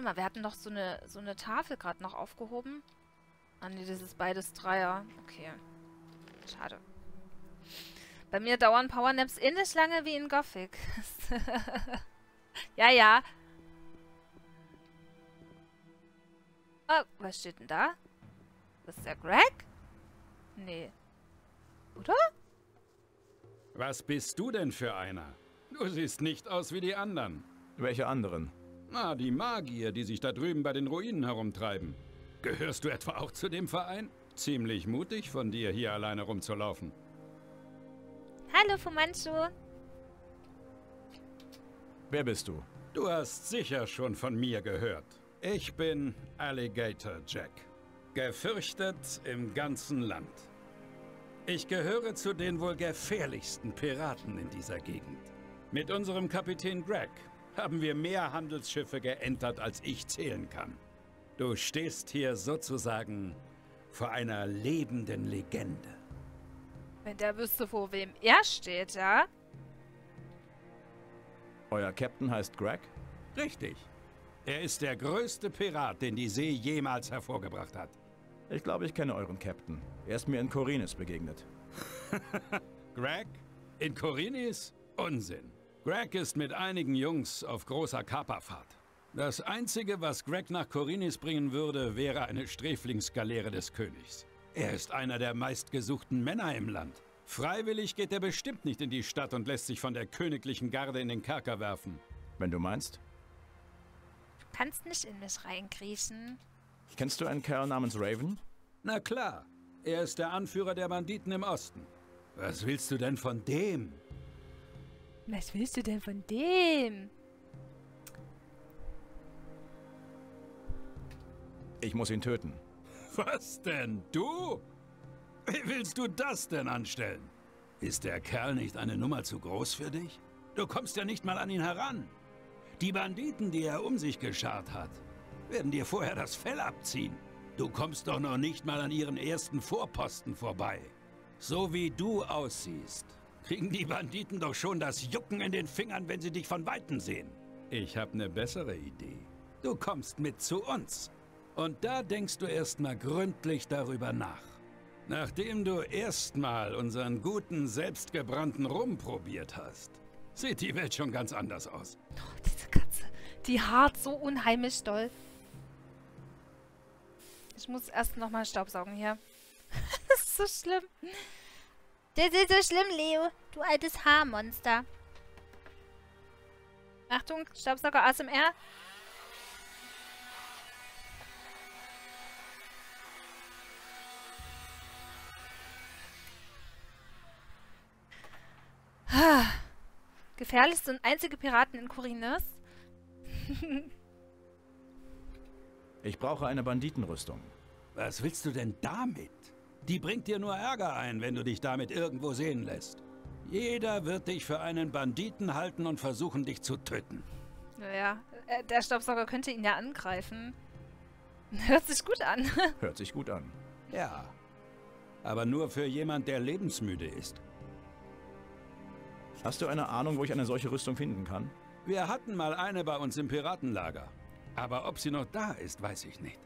mal, wir hatten doch so eine Tafel gerade noch aufgehoben. Ah ne, das ist beides Dreier. Okay. Schade. Bei mir dauern Powernaps ähnlich lange wie in Gothic. Ja, ja. Oh, was steht denn da? Das ist der Greg? Nee. Oder? Was bist du denn für einer? Du siehst nicht aus wie die anderen. Welche anderen? Na, die Magier, die sich da drüben bei den Ruinen herumtreiben. Gehörst du etwa auch zu dem Verein? Ziemlich mutig von dir, hier alleine rumzulaufen. Hallo, Fumanchu. Wer bist du? Du hast sicher schon von mir gehört. Ich bin Alligator Jack. Gefürchtet im ganzen Land. Ich gehöre zu den wohl gefährlichsten Piraten in dieser Gegend. Mit unserem Kapitän Greg haben wir mehr Handelsschiffe geentert, als ich zählen kann. Du stehst hier sozusagen vor einer lebenden Legende. Wenn der wüsste, vor wem er steht, ja? Euer Captain heißt Greg? Richtig. Er ist der größte Pirat, den die See jemals hervorgebracht hat. Ich glaube, ich kenne euren Captain. Er ist mir in Korinis begegnet. Greg? In Korinis? Unsinn. Greg ist mit einigen Jungs auf großer Kaperfahrt. Das Einzige, was Greg nach Korinis bringen würde, wäre eine Sträflingsgaleere des Königs. Er ist einer der meistgesuchten Männer im Land. Freiwillig geht er bestimmt nicht in die Stadt und lässt sich von der königlichen Garde in den Kerker werfen. Wenn du meinst. Du kannst nicht in mich reinkriechen. Kennst du einen Kerl namens Raven? Na klar, er ist der Anführer der Banditen im Osten. Was willst du denn von dem? Was willst du denn von dem? Ich muss ihn töten. Was denn? Du? Wie willst du das denn anstellen? Ist der Kerl nicht eine Nummer zu groß für dich? Du kommst ja nicht mal an ihn heran. Die Banditen, die er um sich geschart hat, werden dir vorher das Fell abziehen. Du kommst doch noch nicht mal an ihren ersten Vorposten vorbei. So wie du aussiehst, kriegen die Banditen doch schon das Jucken in den Fingern, wenn sie dich von Weitem sehen. Ich habe eine bessere Idee. Du kommst mit zu uns. Und da denkst du erstmal gründlich darüber nach. Nachdem du erstmal unseren guten, selbstgebrannten Rum probiert hast, sieht die Welt schon ganz anders aus. Oh, diese Katze, die haart so unheimlich doll. Ich muss erst nochmal Staubsaugen hier. Das ist so schlimm. Das ist so schlimm, Leo. Du altes Haarmonster. Achtung, Staubsauger ASMR. Gefährlichste und einzige Piraten in Korinis. Ich brauche eine Banditenrüstung. Was willst du denn damit? Die bringt dir nur Ärger ein, wenn du dich damit irgendwo sehen lässt. Jeder wird dich für einen Banditen halten und versuchen, dich zu töten. Naja, der Staubsauger könnte ihn ja angreifen. Hört sich gut an. Hört sich gut an. Ja, aber nur für jemand, der lebensmüde ist. Hast du eine Ahnung, wo ich eine solche Rüstung finden kann? Wir hatten mal eine bei uns im Piratenlager. Aber ob sie noch da ist, weiß ich nicht.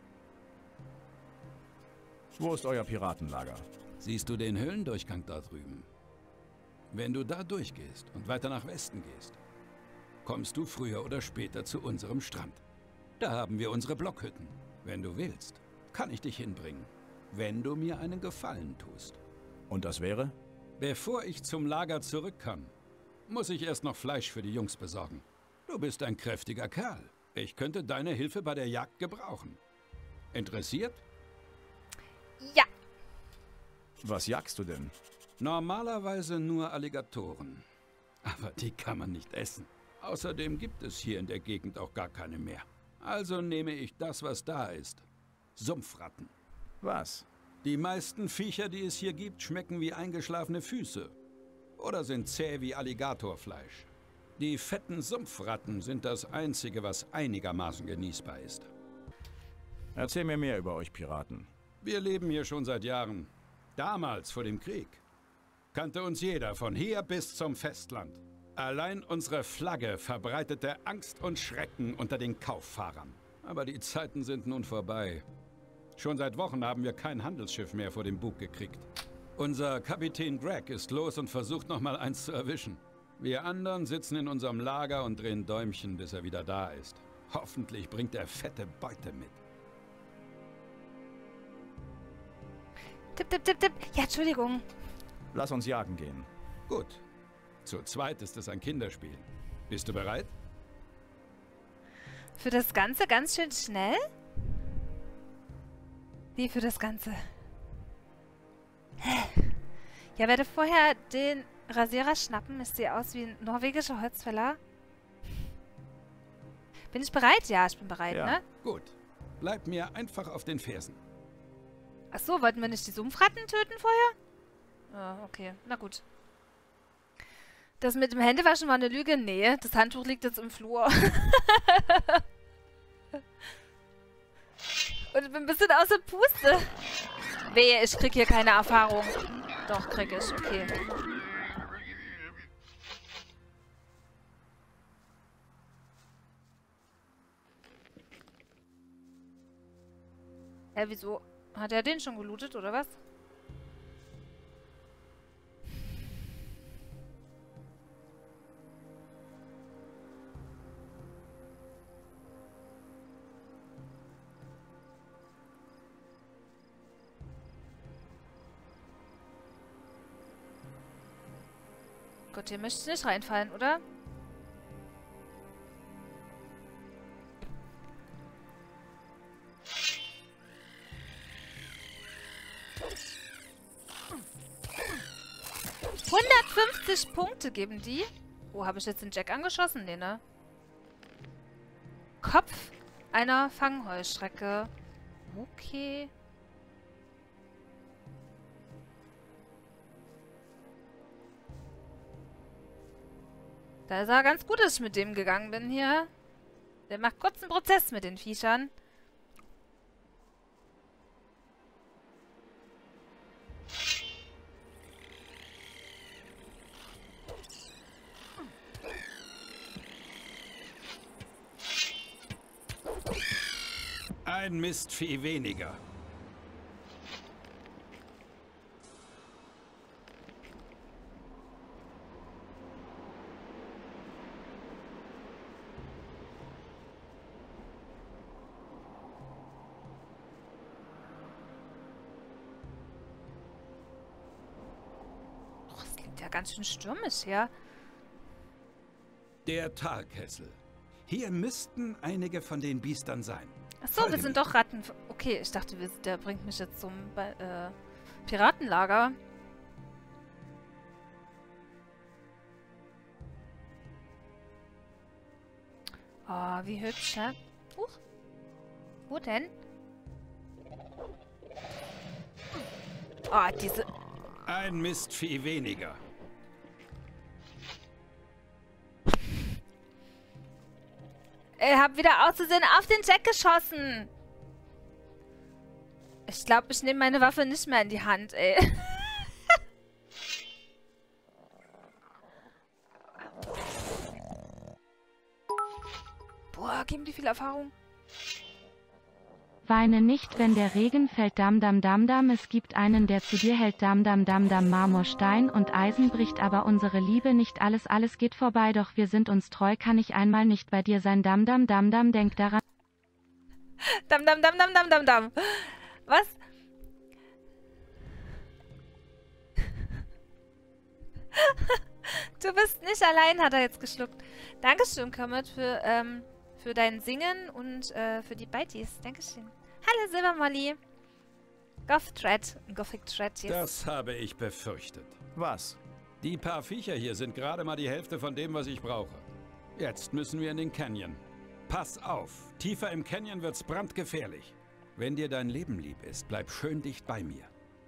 Wo ist euer Piratenlager? Siehst du den Höhlendurchgang da drüben? Wenn du da durchgehst und weiter nach Westen gehst, kommst du früher oder später zu unserem Strand. Da haben wir unsere Blockhütten. Wenn du willst, kann ich dich hinbringen, wenn du mir einen Gefallen tust. Und das wäre? Bevor ich zum Lager zurück kann, muss ich erst noch Fleisch für die Jungs besorgen. Du bist ein kräftiger Kerl. Ich könnte deine Hilfe bei der Jagd gebrauchen. Interessiert? Ja. Was jagst du denn? Normalerweise nur Alligatoren. Aber die kann man nicht essen. Außerdem gibt es hier in der Gegend auch gar keine mehr. Also nehme ich das, was da ist. Sumpfratten. Was? Die meisten Viecher, die es hier gibt, schmecken wie eingeschlafene Füße. Oder sind zäh wie Alligatorfleisch. Die fetten Sumpfratten sind das Einzige, was einigermaßen genießbar ist. Erzähl mir mehr über euch Piraten. Wir leben hier schon seit Jahren. Damals, vor dem Krieg, kannte uns jeder von hier bis zum Festland. Allein unsere Flagge verbreitete Angst und Schrecken unter den Kauffahrern. aber die Zeiten sind nun vorbei. Schon seit Wochen haben wir kein Handelsschiff mehr vor dem Bug gekriegt. Unser Kapitän Greg ist los und versucht nochmal eins zu erwischen. Wir anderen sitzen in unserem Lager und drehen Däumchen, bis er wieder da ist. Hoffentlich bringt er fette Beute mit. Tipp, tipp, tipp, tipp. Ja, Entschuldigung. Lass uns jagen gehen. Gut. Zu zweit ist es ein Kinderspiel. Bist du bereit? Für das Ganze ganz schön schnell? Wie für das Ganze? Ja, werde vorher den Rasierer schnappen. Ich sehe aus wie ein norwegischer Holzfäller. Bin ich bereit? Ja, ich bin bereit, Ja. ne? Gut. Bleib mir einfach auf den Fersen. Achso, wollten wir nicht die Sumpfratten töten vorher? Ah, okay. Na gut. Das mit dem Händewaschen war eine Lüge? Nee, das Handtuch liegt jetzt im Flur. Und ich bin ein bisschen außer Puste. Wehe, ich krieg hier keine Erfahrung. Doch, krieg ich. Okay. Wieso? Hat er den schon gelootet, oder was? Gott, hier möchte ich nicht reinfallen, oder? ...150 Punkte geben die. Oh, habe ich jetzt den Jack angeschossen? Nee, ne? Kopf einer Fangheuschrecke. Okay. Da sah ganz gut, dass ich mit dem gegangen bin hier. Der macht kurz einen Prozess mit den Viechern. Ein Mistvieh weniger. Och, es klingt ja ganz schön stürmisch hier. Der Talkessel. Hier müssten einige von den Biestern sein. Achso, wir sind doch Ratten. Okay, ich dachte, der bringt mich jetzt zum Piratenlager. Oh, wie hübsch, hä? Huch. Wo denn? Oh, diese... Ein Mistvieh weniger. Ich hab wieder auszusehen auf den Jack geschossen. Ich glaube, ich nehme meine Waffe nicht mehr in die Hand, ey. Boah, geben die viel Erfahrung. Weine nicht, wenn der Regen fällt, dam dam dam dam, es gibt einen, der zu dir hält, dam dam dam dam, Marmor, Stein und Eisen bricht, aber unsere Liebe nicht, alles geht vorbei, doch wir sind uns treu, kann ich einmal nicht bei dir sein, dam dam dam dam, denk daran. Dam dam dam dam dam dam dam. Was? Du bist nicht allein, hat er jetzt geschluckt. Dankeschön, Kermit, für dein Singen und für die Bites. Dankeschön. Hallo, Silbermolly. Gothic Thread, yes. Das habe ich befürchtet. Was? Die paar Viecher hier sind gerade mal die Hälfte von dem, was ich brauche. Jetzt müssen wir in den Canyon. Pass auf, tiefer im Canyon wird's brandgefährlich. Wenn dir dein Leben lieb ist, bleib schön dicht bei mir.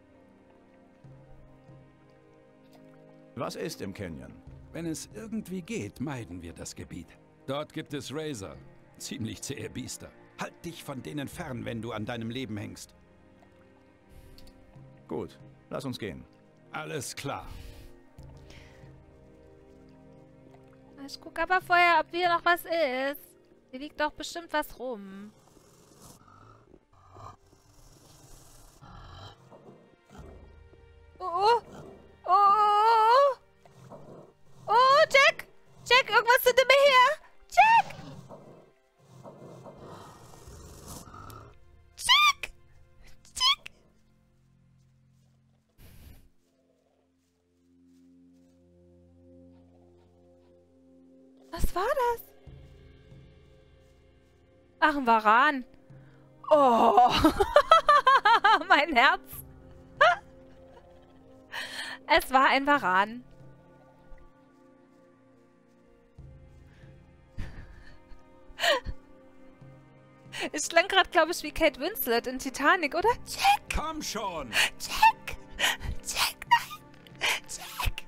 Was ist im Canyon? Wenn es irgendwie geht, meiden wir das Gebiet. Dort gibt es Razor, ziemlich zähe Biester. Halt dich von denen fern, wenn du an deinem Leben hängst. Gut, lass uns gehen. Alles klar. Ich gucke aber vorher, ob hier noch was ist. Hier liegt doch bestimmt was rum. Oh. Oh. Oh, Jack. Jack, irgendwas hinter mir her. Jack. Jack. Jack. Was war das? Ach, ein Varan. Oh. Mein Herz. Es war ein Varan. Es klang gerade, glaube ich, wie Kate Winslet in Titanic, oder? Jack! Komm schon! Jack! Jack, nein! Jack!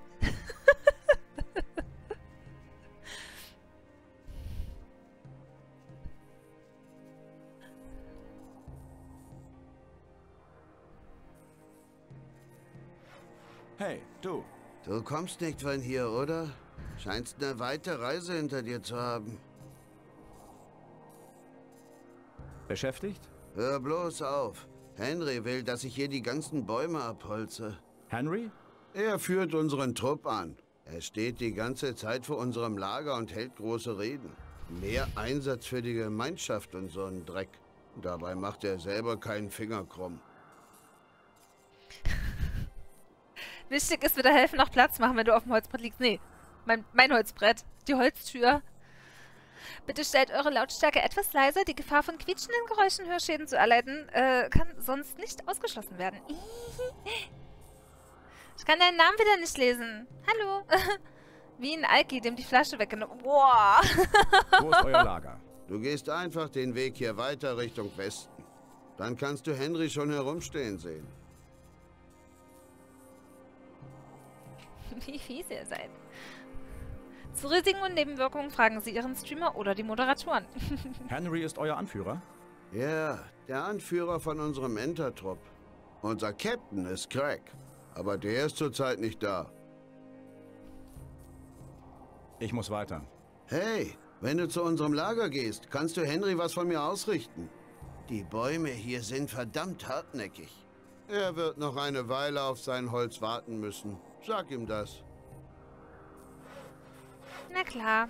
Hey, du. Du kommst nicht von hier, oder? Scheinst eine weite Reise hinter dir zu haben. Beschäftigt? Hör bloß auf. Henry will, dass ich hier die ganzen Bäume abholze. Henry? Er führt unseren Trupp an. Er steht die ganze Zeit vor unserem Lager und hält große Reden. Mehr Einsatz für die Gemeinschaft und so ein Dreck. Dabei macht er selber keinen Finger krumm. Wichtig ist, wieder helfen, noch Platz machen, wenn du auf dem Holzbrett liegst. Nee, mein Holzbrett. Die Holztür. Bitte stellt eure Lautstärke etwas leiser. Die Gefahr von quietschenden Geräuschen Hörschäden zu erleiden kann sonst nicht ausgeschlossen werden. Ich kann deinen Namen wieder nicht lesen. Hallo. Wie ein Alki, dem die Flasche weggenommen. Boah. Wo ist euer Lager? Du gehst einfach den Weg hier weiter Richtung Westen. Dann kannst du Henry schon herumstehen sehen. Wie fies ihr seid. Zu Risiken und Nebenwirkungen fragen Sie Ihren Streamer oder die Moderatoren. Henry ist euer Anführer? Ja, der Anführer von unserem Entertrupp. Unser Captain ist Craig, aber der ist zurzeit nicht da. Ich muss weiter. Hey, wenn du zu unserem Lager gehst, kannst du Henry was von mir ausrichten. Die Bäume hier sind verdammt hartnäckig. Er wird noch eine Weile auf sein Holz warten müssen. Sag ihm das. Na klar.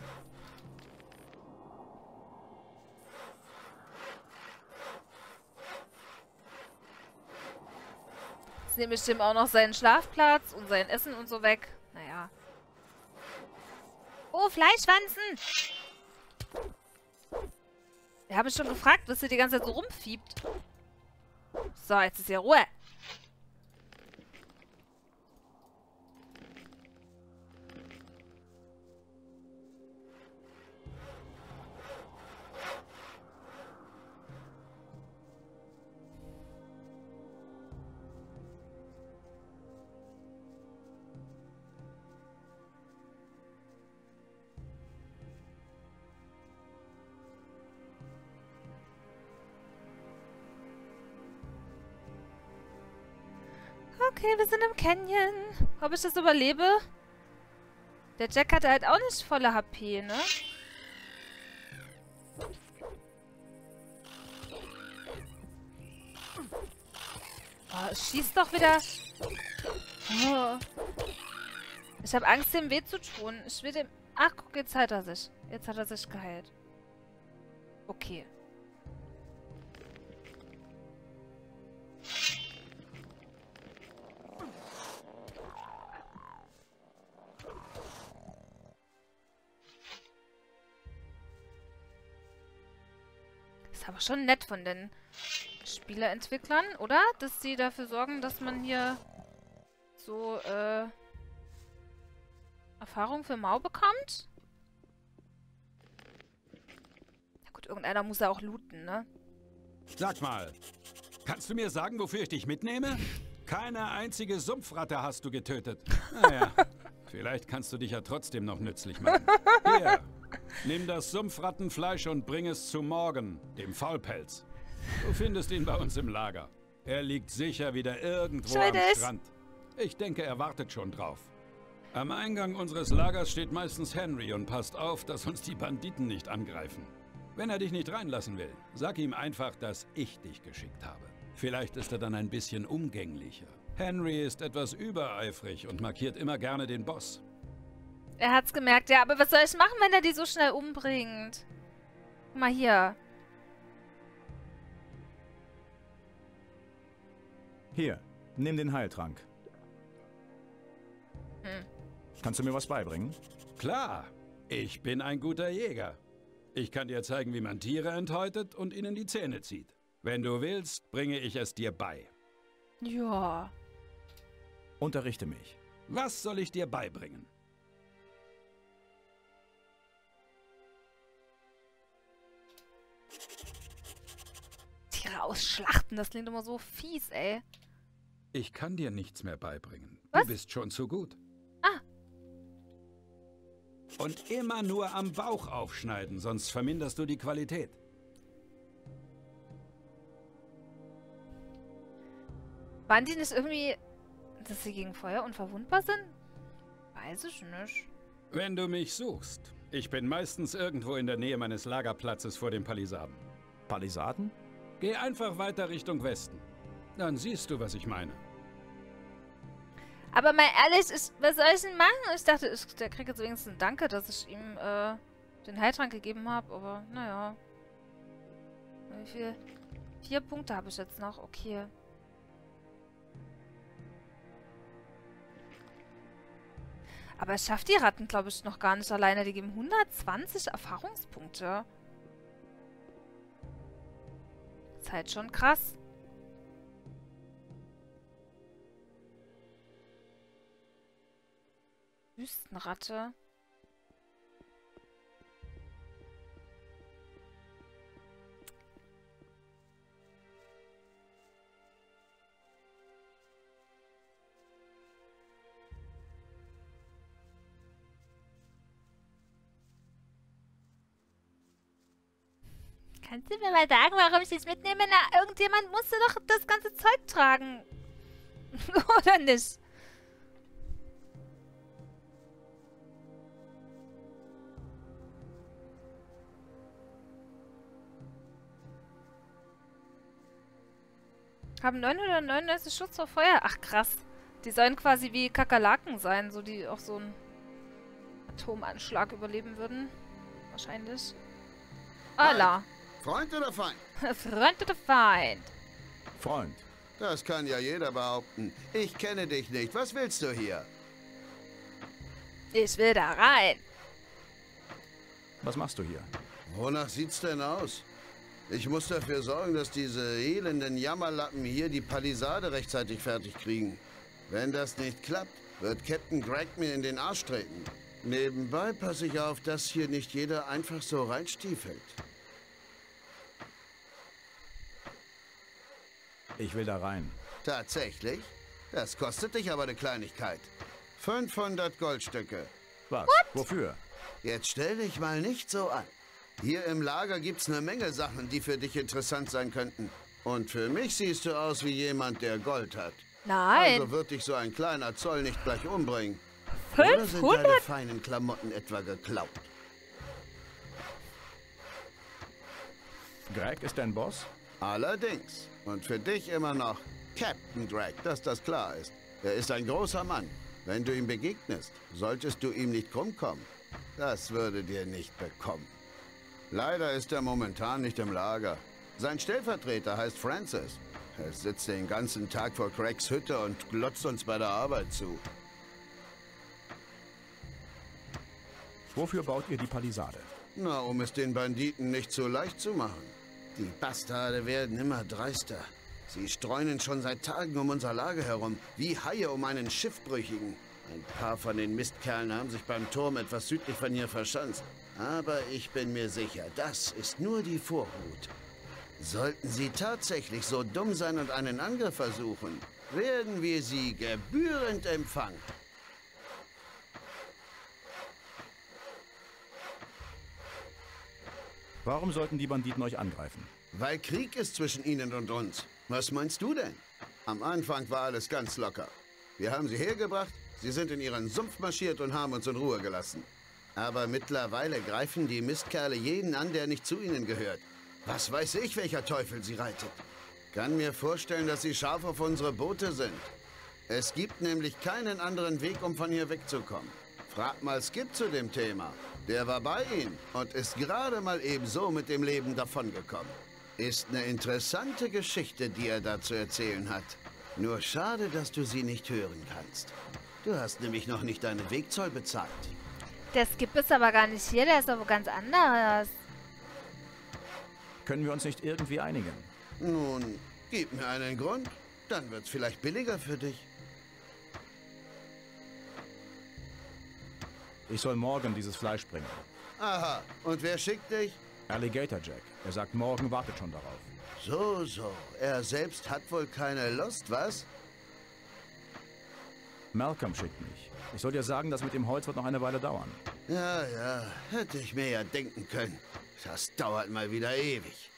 Jetzt nehme ich ihm auch noch seinen Schlafplatz und sein Essen und so weg. Naja. Oh, Fleischwanzen! Wir haben schon gefragt, was hier die ganze Zeit so rumfiebt. So, jetzt ist hier Ruhe. Okay, wir sind im Canyon. Ob ich das überlebe? Der Jack hatte halt auch nicht volle HP, ne? Oh, es schießt doch wieder. Oh. Ich habe Angst, dem weh zu tun. Ich will dem... Ach, guck, jetzt heilt er sich. Jetzt hat er sich geheilt. Okay. Ist aber schon nett von den Spieleentwicklern, oder? Dass sie dafür sorgen, dass man hier so, Erfahrung für Mau bekommt? Na gut, irgendeiner muss ja auch looten, ne? Sag mal, kannst du mir sagen, wofür ich dich mitnehme? Keine einzige Sumpfratte hast du getötet. Naja, vielleicht kannst du dich ja trotzdem noch nützlich machen. Hier, nimm das Sumpfrattenfleisch und bring es zu Morgan, dem Faulpelz. Du findest ihn bei uns im Lager. Er liegt sicher wieder irgendwo am Strand. Ich denke, er wartet schon drauf. Am Eingang unseres Lagers steht meistens Henry und passt auf, dass uns die Banditen nicht angreifen. Wenn er dich nicht reinlassen will, sag ihm einfach, dass ich dich geschickt habe. Vielleicht ist er dann ein bisschen umgänglicher. Henry ist etwas übereifrig und markiert immer gerne den Boss. Er hat's gemerkt, ja. Aber was soll ich machen, wenn er die so schnell umbringt? Guck mal hier. Hier, nimm den Heiltrank. Kannst du mir was beibringen? Klar, ich bin ein guter Jäger. Ich kann dir zeigen, wie man Tiere enthäutet und ihnen die Zähne zieht. Wenn du willst, bringe ich es dir bei. Ja. Unterrichte mich. Was soll ich dir beibringen? Tiere ausschlachten, das klingt immer so fies, ey. Ich kann dir nichts mehr beibringen. Was? Du bist schon zu gut. Ah. Und immer nur am Bauch aufschneiden, sonst verminderst du die Qualität. Waren die nicht irgendwie, dass sie gegen Feuer unverwundbar sind? Weiß ich nicht. Wenn du mich suchst, ich bin meistens irgendwo in der Nähe meines Lagerplatzes vor den Palisaden. Palisaden? Geh einfach weiter Richtung Westen. Dann siehst du, was ich meine. Aber mal ehrlich, was soll ich denn machen? Ich dachte, der kriegt jetzt wenigstens ein Danke, dass ich ihm den Heiltrank gegeben habe. Aber naja. Wie viel? 4 Punkte habe ich jetzt noch. Okay. Aber es schafft die Ratten, glaube ich, noch gar nicht alleine. Die geben 120 Erfahrungspunkte. Ist halt schon krass. Wüstenratte. Kannst du mir mal sagen, warum ich das mitnehme? Na, irgendjemand musste doch das ganze Zeug tragen. Oder nicht? Haben 999 Schutz vor Feuer. Ach, krass. Die sollen quasi wie Kakerlaken sein, so die auch so einen Atomanschlag überleben würden. Wahrscheinlich. Allah. Freund oder Feind? Freund oder Feind? Freund. Das kann ja jeder behaupten. Ich kenne dich nicht. Was willst du hier? Ich will da rein. Was machst du hier? Wonach sieht's denn aus? Ich muss dafür sorgen, dass diese elenden Jammerlappen hier die Palisade rechtzeitig fertig kriegen. Wenn das nicht klappt, wird Captain Greg mir in den Arsch treten. Nebenbei passe ich auf, dass hier nicht jeder einfach so reinstiefelt. Ich will da rein. Tatsächlich? Das kostet dich aber eine Kleinigkeit. 500 Goldstücke. Was? Wofür? Jetzt stell dich mal nicht so an. Hier im Lager gibt's eine Menge Sachen, die für dich interessant sein könnten. Und für mich siehst du aus wie jemand, der Gold hat. Nein. Also wird dich so ein kleiner Zoll nicht gleich umbringen. Oder sind 500? deine feinen Klamotten etwa geklaut? Greg ist dein Boss? Allerdings. Und für dich immer noch Captain Greg, dass das klar ist. Er ist ein großer Mann. Wenn du ihm begegnest, solltest du ihm nicht krumm kommen. Das würde dir nicht bekommen. Leider ist er momentan nicht im Lager. Sein Stellvertreter heißt Francis. Er sitzt den ganzen Tag vor Craigs Hütte und glotzt uns bei der Arbeit zu. Wofür baut ihr die Palisade? Na, um es den Banditen nicht so leicht zu machen. Die Bastarde werden immer dreister. Sie streunen schon seit Tagen um unser Lager herum, wie Haie um einen Schiffbrüchigen. Ein paar von den Mistkerlen haben sich beim Turm etwas südlich von hier verschanzt. Aber ich bin mir sicher, das ist nur die Vorhut. Sollten sie tatsächlich so dumm sein und einen Angriff versuchen, werden wir sie gebührend empfangen. Warum sollten die Banditen euch angreifen? Weil Krieg ist zwischen ihnen und uns. Was meinst du denn? Am Anfang war alles ganz locker. Wir haben sie hergebracht, sie sind in ihren Sumpf marschiert und haben uns in Ruhe gelassen. Aber mittlerweile greifen die Mistkerle jeden an, der nicht zu ihnen gehört. Was weiß ich, welcher Teufel sie reitet. Kann mir vorstellen, dass sie scharf auf unsere Boote sind. Es gibt nämlich keinen anderen Weg, um von hier wegzukommen. Frag mal Skip zu dem Thema. Der war bei ihm und ist gerade mal ebenso mit dem Leben davongekommen. Ist eine interessante Geschichte, die er da zu erzählen hat. Nur schade, dass du sie nicht hören kannst. Du hast nämlich noch nicht deinen Wegzoll bezahlt. Der Skip ist aber gar nicht hier, der ist aber ganz anders. Können wir uns nicht irgendwie einigen? Nun, gib mir einen Grund, dann wird's vielleicht billiger für dich. Ich soll morgen dieses Fleisch bringen. Aha, und wer schickt dich? Alligator Jack. Er sagt, morgen wartet schon darauf. So. Er selbst hat wohl keine Lust, was? Malcolm schickt mich. Ich soll dir sagen, das mit dem Holz wird noch eine Weile dauern. Ja, hätte ich mir ja denken können. Das dauert mal wieder ewig.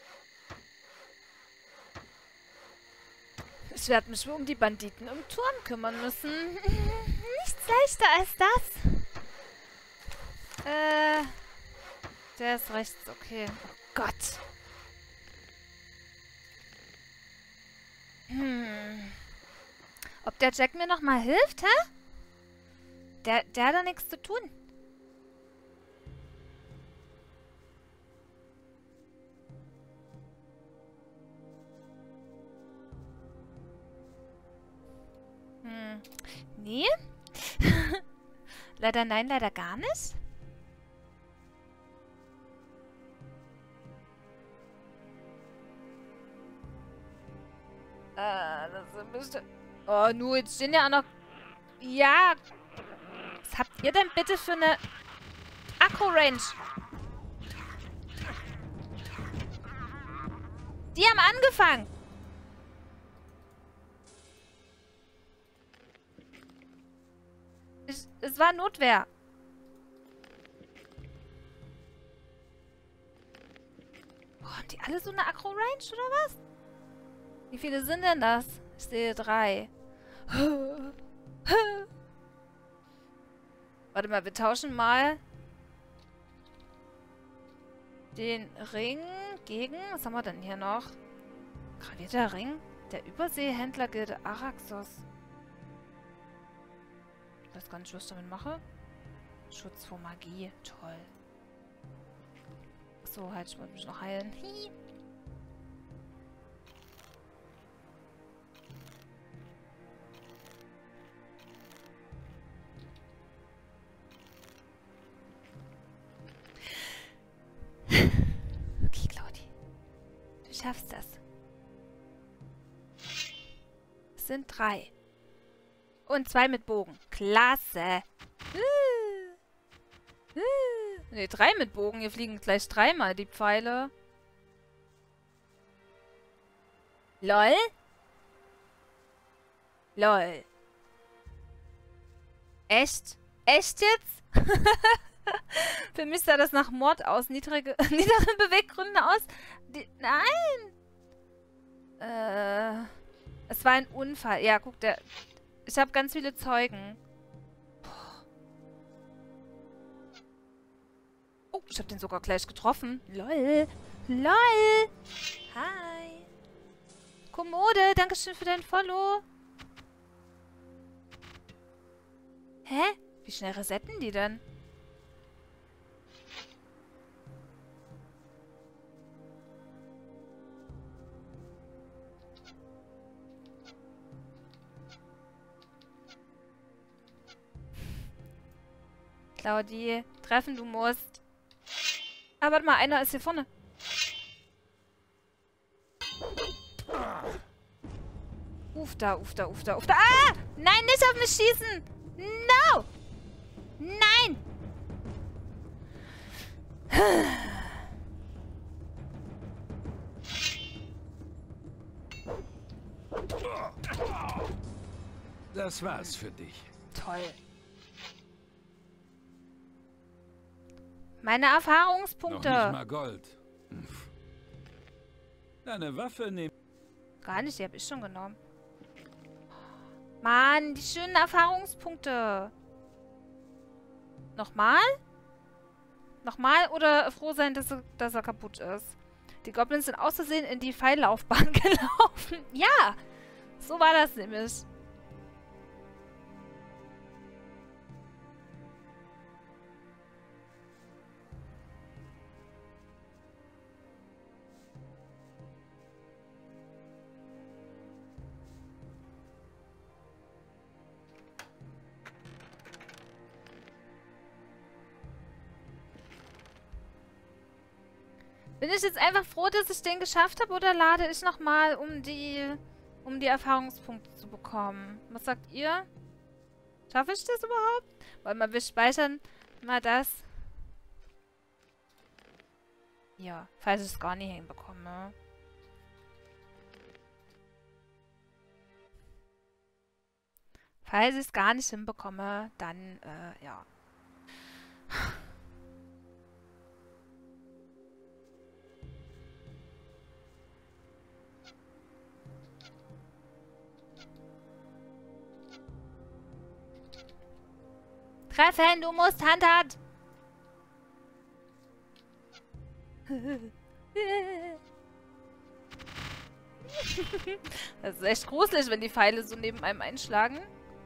Ich werde mich um die Banditen im Turm kümmern müssen. Nichts leichter als das. Der ist rechts, okay. Oh Gott. Ob der Jack mir nochmal hilft, hä? Der hat da nichts zu tun. Nee? Leider nein, leider gar nicht. Das ist ein bisschen... Oh, nur, jetzt stehen ja auch noch... Ja. Was habt ihr denn bitte für eine Akku-Range? Die haben angefangen. Es war Notwehr. Boah, haben die alle so eine Akro-Range, oder was? Wie viele sind denn das? Ich sehe 3. Warte mal, wir tauschen mal den Ring gegen... Was haben wir denn hier noch? Gravierter Ring der Überseehändlergilde Araxos. Ich weiß gar nicht, was ich damit mache. Schutz vor Magie. Toll. So, halt, ich wollte mich noch heilen. Hi. Okay, Claudi. Du schaffst das. Es sind 3. Und 2 mit Bogen. Klasse. Ne, 3 mit Bogen. Hier fliegen gleich 3-mal die Pfeile. LOL? LOL. Echt? Echt jetzt? Für mich sah das nach Mord aus. Niedere Beweggründe aus. Nein! Es war ein Unfall. Ja, guck, ich habe ganz viele Zeugen. Oh, ich habe den sogar gleich getroffen. LOL. LOL. Hi. Kommode, dankeschön für dein Follow. Hä? Wie schnell resetten die denn? Claudi, treffen du musst. Ah, warte mal, einer ist hier vorne. Ufda. Ah! Nein, nicht auf mich schießen! No! Nein! Das war's für dich. Toll. Meine Erfahrungspunkte. Noch nicht mal Gold. Deine Waffe nehmen. Gar nicht, die habe ich schon genommen. Mann, die schönen Erfahrungspunkte. Nochmal? Nochmal oder froh sein, dass er kaputt ist? Die Goblins sind aus Versehen in die Pfeillaufbahn gelaufen. Ja, so war das nämlich. Bin ich jetzt einfach froh, dass ich den geschafft habe, oder lade ich nochmal, um die Erfahrungspunkte zu bekommen? Was sagt ihr? Schaffe ich das überhaupt? Wollen wir speichern mal das. Ja, falls ich es gar nicht hinbekomme. Falls ich es gar nicht hinbekomme, dann, ja. Treffen, du musst Handhand! Das ist echt gruselig, wenn die Pfeile so neben einem einschlagen.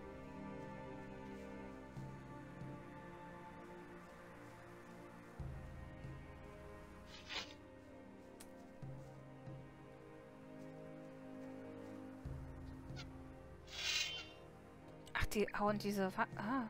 Ach, die hauen diese... Ah.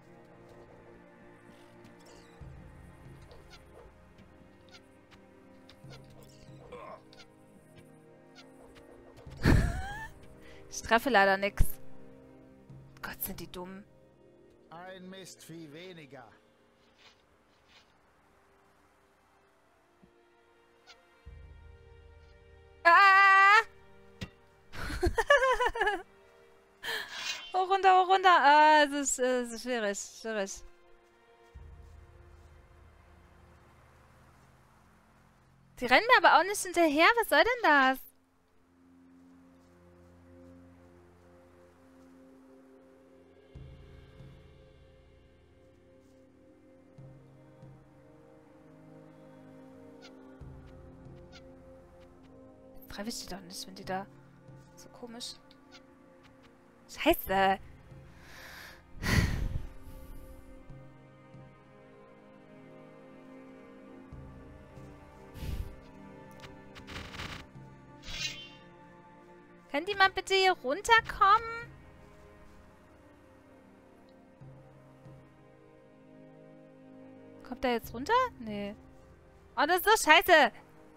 Ich treffe leider nix. Gott, sind die dumm. Ein Mistvieh weniger. Ah! Hoch, runter, hoch, runter. Ah, es ist schwierig, schwierig. Die rennen mir aber auch nicht hinterher. Was soll denn das? Treffe ich die doch nicht, wenn die da so komisch... Scheiße! Können die mal bitte hier runterkommen? Kommt er jetzt runter? Nee. Oh, das ist so scheiße!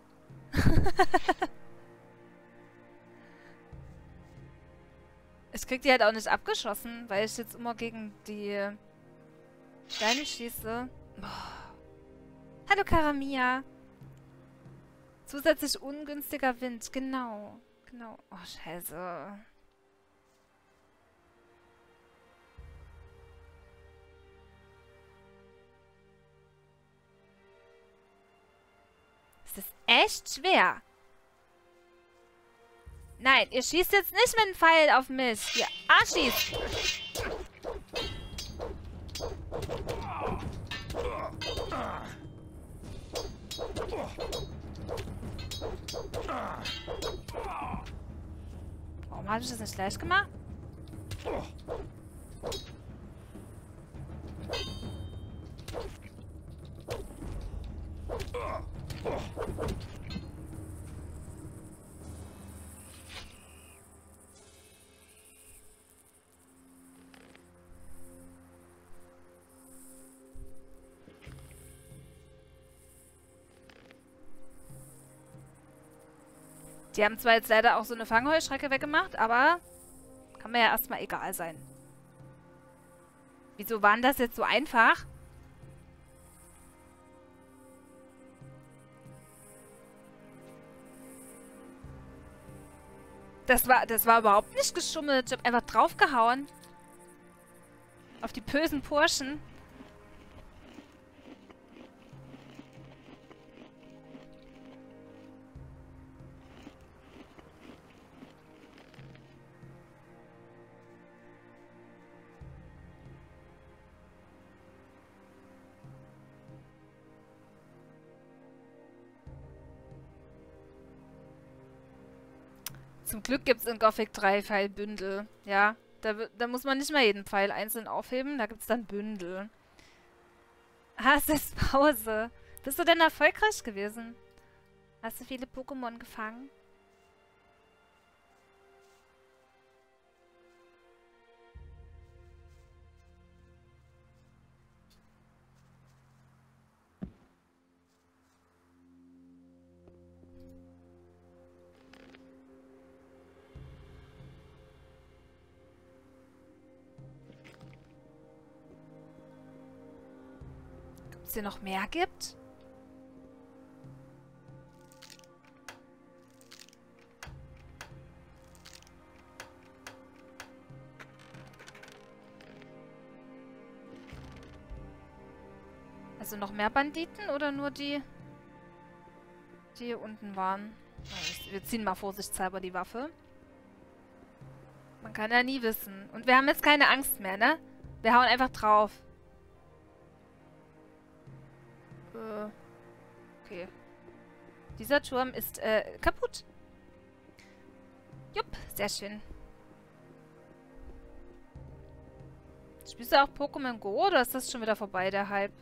Ich krieg die halt auch nicht abgeschossen, weil ich jetzt immer gegen die Steine schieße. Boah. Hallo Karamia. Zusätzlich ungünstiger Wind. Genau. Genau. Oh, scheiße. Es ist echt schwer. Nein, ihr schießt jetzt nicht mit dem Pfeil auf mich. Ihr Arschis. Warum habe ich das nicht gleich gemacht? Die haben zwar jetzt leider auch so eine Fangheuschrecke weggemacht, aber kann mir ja erstmal egal sein. Wieso war denn das jetzt so einfach? Das war überhaupt nicht geschummelt. Ich hab einfach draufgehauen. Auf die bösen Burschen. Zum Glück gibt es in Gothic 3 Pfeilbündel. Ja, da muss man nicht mal jeden Pfeil einzeln aufheben. Da gibt es dann Bündel. Ah, es ist Pause. Bist du denn erfolgreich gewesen? Hast du viele Pokémon gefangen? Ob es hier noch mehr gibt? Also noch mehr Banditen oder nur die hier unten waren? Wir ziehen mal vorsichtshalber die Waffe. Man kann ja nie wissen. Und wir haben jetzt keine Angst mehr, ne? Wir hauen einfach drauf. Okay. Dieser Turm ist kaputt. Jupp, sehr schön. Spielst du auch Pokémon Go oder ist das schon wieder vorbei, der Hype?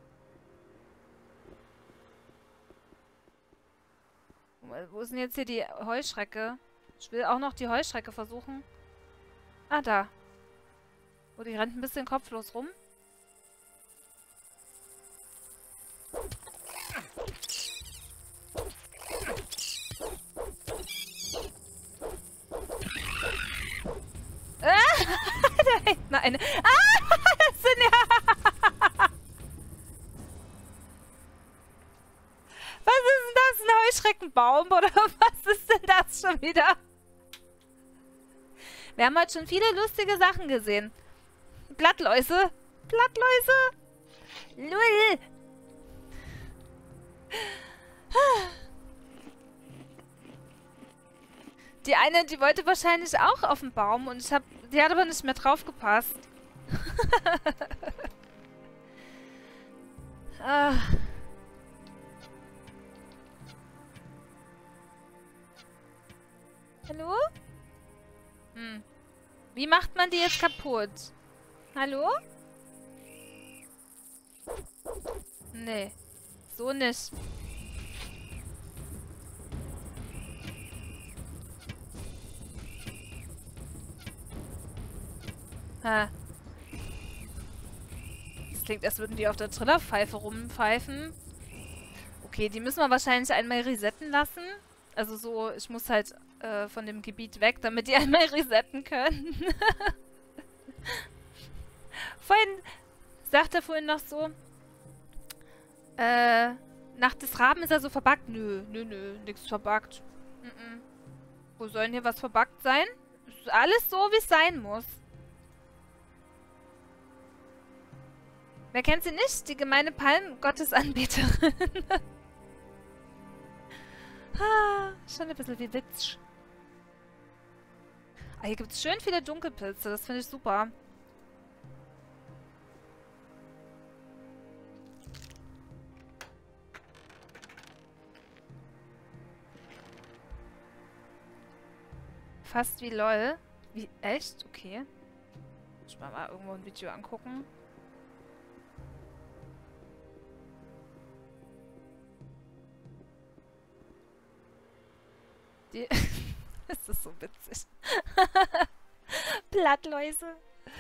Wo ist denn jetzt hier die Heuschrecke? Ich will auch noch die Heuschrecke versuchen. Ah, da. Oh, die rennt ein bisschen kopflos rum. Da hinten eine. Das sind ja... Was ist denn das? Ein Heuschreckenbaum? Oder was ist denn das schon wieder? Wir haben heute schon viele lustige Sachen gesehen. Blattläuse. Blattläuse. Lull. Die eine, die wollte wahrscheinlich auch auf den Baum und die hat aber nicht mehr drauf gepasst. Hallo? Wie macht man die jetzt kaputt? Hallo? Nee. So nicht. Das klingt, als würden die auf der Trillerpfeife rumpfeifen. Okay, die müssen wir wahrscheinlich einmal resetten lassen. Also so, ich muss halt von dem Gebiet weg, damit die einmal resetten können. Sagt er vorhin noch so, nach des Raben ist er so verbuggt. Nö, nix verbuggt. Wo soll denn hier was verbuggt sein? Ist alles so, wie es sein muss. Wer kennt sie nicht? Die gemeine Palmgottesanbeterin. Schon ein bisschen wie Witz. Hier gibt es schön viele Dunkelpilze. Das finde ich super. Fast wie LOL. Wie? Echt? Okay. Ich mal irgendwo ein Video angucken. Das ist so witzig. Blattläuse.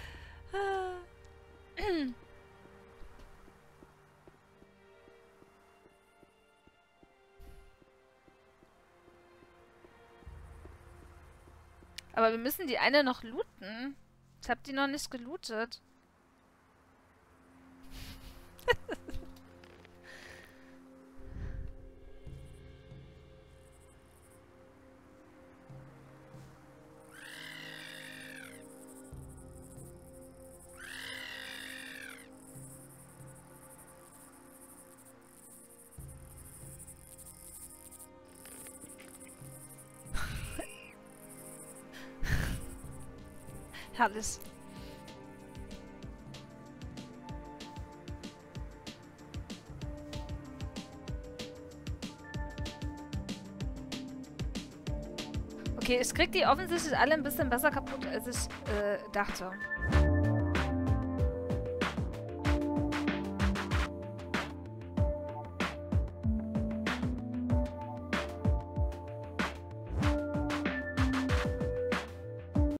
Aber wir müssen die eine noch looten. Ich habe die noch nicht gelootet. Herrlich. Okay, ich krieg die offensichtlich alle ein bisschen besser kaputt, als ich dachte.